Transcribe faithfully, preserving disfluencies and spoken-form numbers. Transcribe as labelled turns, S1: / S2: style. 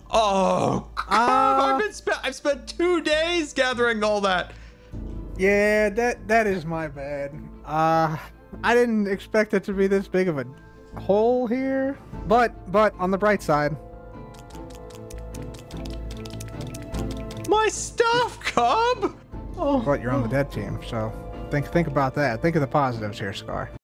S1: Oh,
S2: Uh,
S1: I've been spent. I've spent two days gathering all that.
S2: Yeah, that that is my bad. Uh, I didn't expect it to be this big of a hole here, but but on the bright side,
S1: My stuff, Cub. Oh,
S2: but you're on the dead team, so think think about that. Think of the positives here, Scar.